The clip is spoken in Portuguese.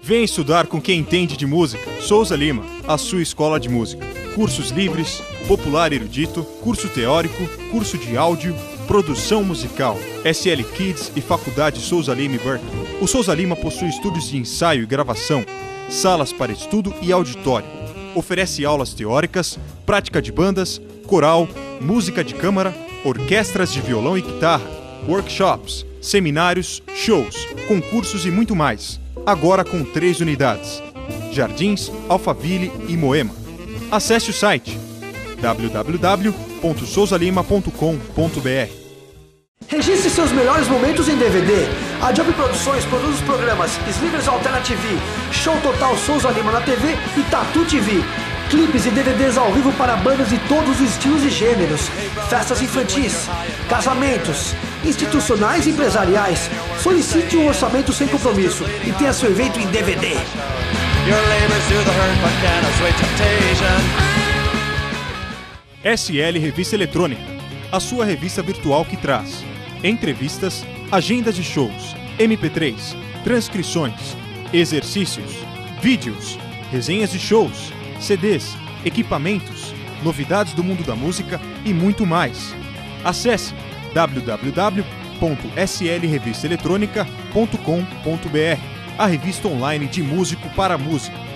Vem estudar com quem entende de música. Souza Lima, a sua escola de música. Cursos livres, popular erudito, curso teórico, curso de áudio, produção musical, SL Kids e Faculdade Souza Lima e Berkeley. O Souza Lima possui estúdios de ensaio e gravação, salas para estudo e auditório. Oferece aulas teóricas, prática de bandas, coral, música de câmara, orquestras de violão e guitarra, workshops, seminários, shows, concursos e muito mais. Agora com 3 unidades: Jardins, Alphaville e Moema. Acesse o site www.souzalima.com.br. Registre seus melhores momentos em DVD. A Job Produções produz os programas Slivers Alternative, Show Total Souza Lima na TV e Tatu TV. Clipes e DVDs ao vivo para bandas de todos os estilos e gêneros. Festas infantis, casamentos, institucionais e empresariais. Solicite um orçamento sem compromisso e tenha seu evento em DVD. SL Revista Eletrônica, a sua revista virtual que traz entrevistas, agendas de shows, MP3, transcrições, exercícios, vídeos, resenhas de shows, CDs, equipamentos, novidades do mundo da música e muito mais. Acesse www.slrevistaeletronica.com.br, a revista online de músico para músico.